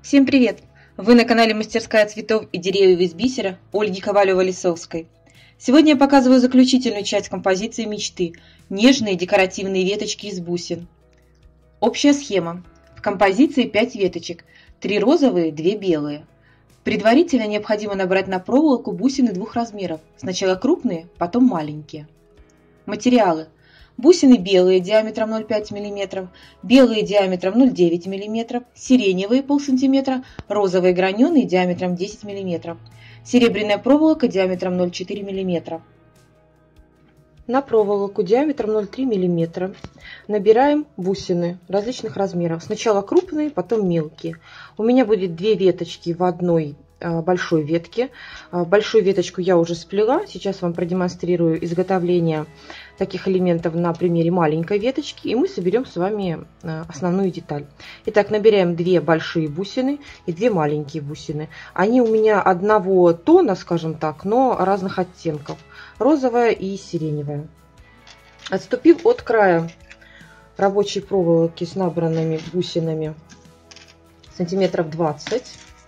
Всем привет! Вы на канале Мастерская цветов и деревьев из бисера Ольги Ковалевой-Лисовской. Сегодня я показываю заключительную часть композиции мечты – нежные декоративные веточки из бусин. Общая схема. В композиции 5 веточек, 3 розовые, 2 белые. Предварительно необходимо набрать на проволоку бусины двух размеров, сначала крупные, потом маленькие. Материалы. Бусины белые диаметром 0,5 мм, белые диаметром 0,9 мм, сиреневые полсм, розовые граненые диаметром 10 мм, серебряная проволока диаметром 0,4 мм. На проволоку диаметром 0,3 мм набираем бусины различных размеров. Сначала крупные, потом мелкие. У меня будет 2 веточки в одной большой ветке. Большую веточку я уже сплела. Сейчас вам продемонстрирую изготовление таких элементов на примере маленькой веточки. И мы соберем с вами основную деталь. Итак, набираем 2 большие бусины и 2 маленькие бусины. Они у меня одного тона, скажем так, но разных оттенков. Розовая и сиреневая. Отступив от края рабочей проволоки с набранными бусинами сантиметров 20,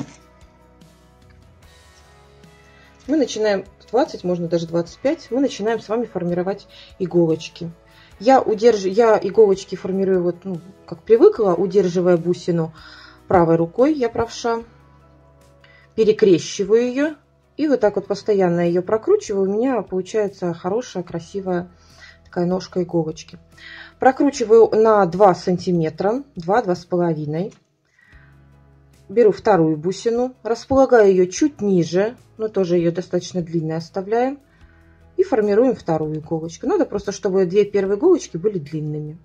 мы начинаем 20, можно даже 25, мы начинаем с вами формировать иголочки. Я иголочки формирую как привыкла, удерживая бусину правой рукой, я правша, перекрещиваю ее и вот так вот постоянно ее прокручиваю. У меня получается хорошая, красивая такая ножка иголочки. Прокручиваю на 2 сантиметра, 2-2,5. Беру вторую бусину, располагаю ее чуть ниже, но тоже ее достаточно длинной оставляем. И формируем вторую иголочку. Надо просто, чтобы 2 первые иголочки были длинными.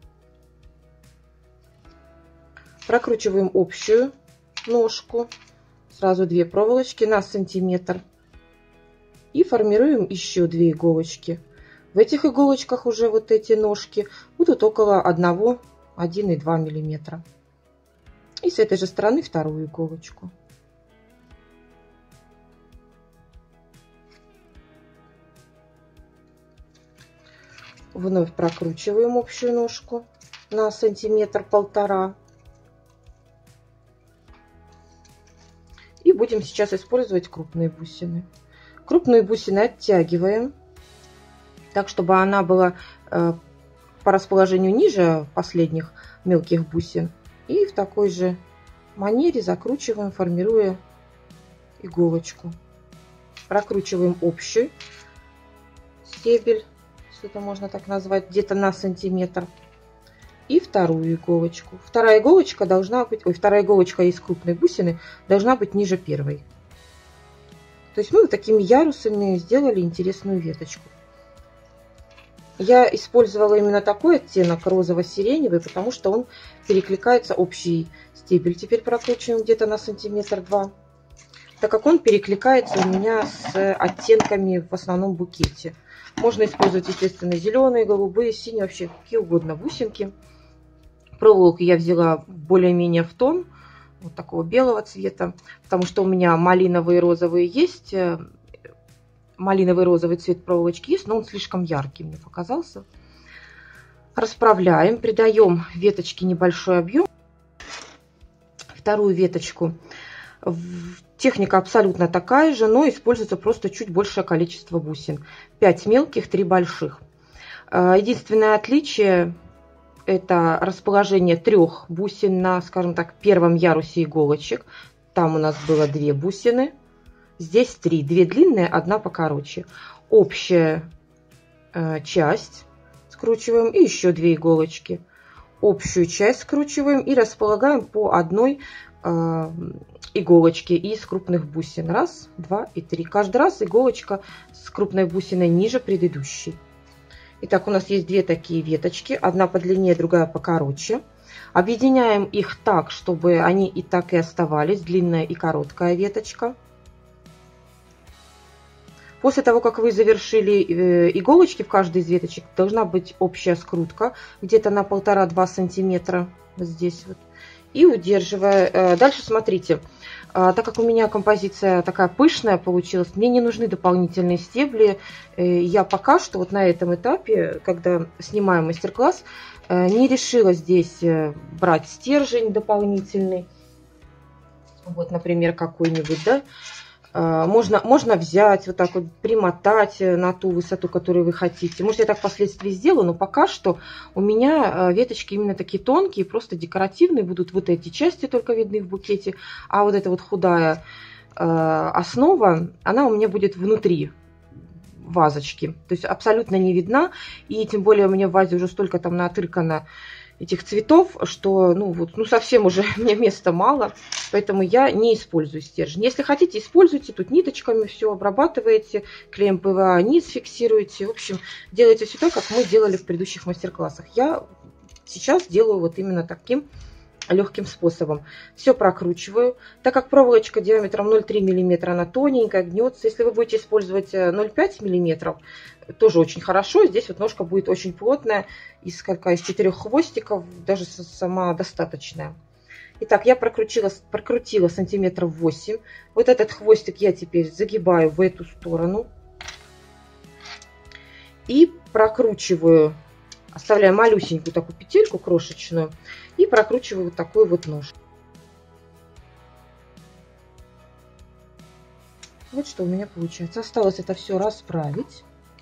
Прокручиваем общую ножку. Сразу 2 проволочки на сантиметр. И формируем еще 2 иголочки. В этих иголочках уже вот эти ножки будут около 1,2 мм. И с этой же стороны вторую иголочку. Вновь прокручиваем общую ножку на сантиметр-1,5. И будем сейчас использовать крупные бусины. Крупные бусины оттягиваем, так чтобы она была по расположению ниже последних мелких бусин. И в такой же манере закручиваем, формируя иголочку. Прокручиваем общий стебель, если это можно так назвать, где-то на сантиметр. И вторую иголочку. Вторая иголочка из крупной бусины должна быть ниже первой. То есть мы вот такими ярусами сделали интересную веточку. Я использовала именно такой оттенок розово-сиреневый, потому что он перекликается, общий стебель. Теперь прокручиваем где-то на сантиметр-2, так как он перекликается у меня с оттенками в основном букете. Можно использовать, естественно, зеленые, голубые, синие, вообще какие угодно бусинки. Проволоку я взяла более-менее в тон, вот такого белого цвета, потому что у меня малиновые и розовые есть. Малиновый розовый цвет проволочки есть, но он слишком яркий мне показался. Расправляем, придаем веточке небольшой объем. Вторую веточку. Техника абсолютно такая же, но используется просто чуть большее количество бусин. 5 мелких, 3 больших. Единственное отличие — это расположение 3 бусин на, скажем так, первом ярусе иголочек. Там у нас было 2 бусины. Здесь 3. 2 длинные, 1 покороче. Общая часть скручиваем и еще 2 иголочки. Общую часть скручиваем и располагаем по одной иголочке из крупных бусин. 1, 2 и 3. Каждый раз иголочка с крупной бусиной ниже предыдущей. Итак, у нас есть 2 такие веточки. Одна подлиннее, другая покороче. Объединяем их так, чтобы они и так и оставались. Длинная и короткая веточка. После того, как вы завершили иголочки в каждой из веточек, должна быть общая скрутка где-то на 1,5-2 сантиметра. Вот здесь вот. И удерживая. Дальше смотрите. Так как у меня композиция такая пышная получилась, мне не нужны дополнительные стебли. Я пока что вот на этом этапе, когда снимаю мастер-класс, не решила здесь брать стержень дополнительный. Вот, например, какой-нибудь, да. Можно взять, вот так вот примотать на ту высоту, которую вы хотите. Может, я так впоследствии сделаю, но пока что у меня веточки именно такие тонкие, просто декоративные. Будут вот эти части только видны в букете, а вот эта вот худая основа, она у меня будет внутри вазочки. То есть абсолютно не видна. И тем более у меня в вазе уже столько там натыркано этих цветов, что совсем уже мне места мало, поэтому я не использую стержень. Если хотите, используйте, тут ниточками все обрабатываете, клеем ПВА низ фиксируете, в общем, делайте все так, как мы делали в предыдущих мастер-классах. Я сейчас делаю вот именно таким легким способом. Все прокручиваю. Так как проволочка диаметром 0,3 мм, она тоненькая, гнется. Если вы будете использовать 0,5 мм, тоже очень хорошо. Здесь вот ножка будет очень плотная, из 4 хвостиков, даже самодостаточная. Итак, я прокрутила сантиметров 8. Вот этот хвостик я теперь загибаю в эту сторону. И прокручиваю, оставляю малюсенькую такую петельку крошечную. И прокручиваю вот такую вот ножку. Вот что у меня получается. Осталось это все расправить.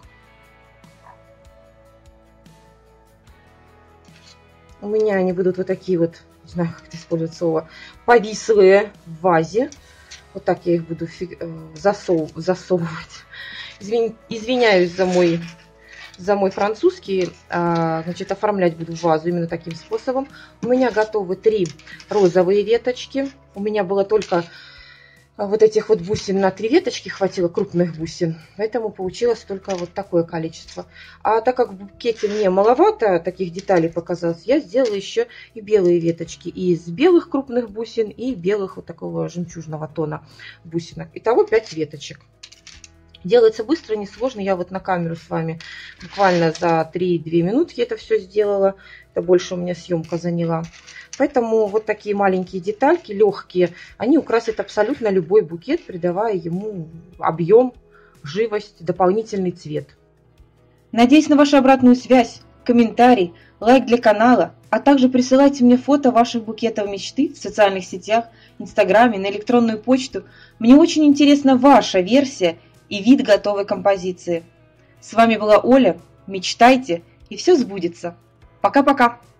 У меня они будут вот такие вот, не знаю, как это использовать слово, повислые в вазе. Вот так я их буду засовывать. Извиняюсь за мой французский. Значит, оформлять буду в вазу именно таким способом. У меня готовы 3 розовые веточки. У меня было только вот этих вот бусин на 3 веточки хватило, крупных бусин. Поэтому получилось только вот такое количество. А так как в букете мне маловато таких деталей показалось, я сделала еще и белые веточки. И из белых крупных бусин, и белых вот такого жемчужного тона бусинок. Итого 5 веточек. Делается быстро, несложно. Я вот на камеру с вами буквально за 3-2 минутки это все сделала. Это больше у меня съемка заняла. Поэтому вот такие маленькие детальки, легкие, они украсят абсолютно любой букет, придавая ему объем, живость, дополнительный цвет. Надеюсь на вашу обратную связь, комментарий, лайк для канала, а также присылайте мне фото ваших букетов мечты в социальных сетях, инстаграме, на электронную почту. Мне очень интересна ваша версия и вид готовой композиции. С вами была Оля. Мечтайте, и все сбудется. Пока-пока!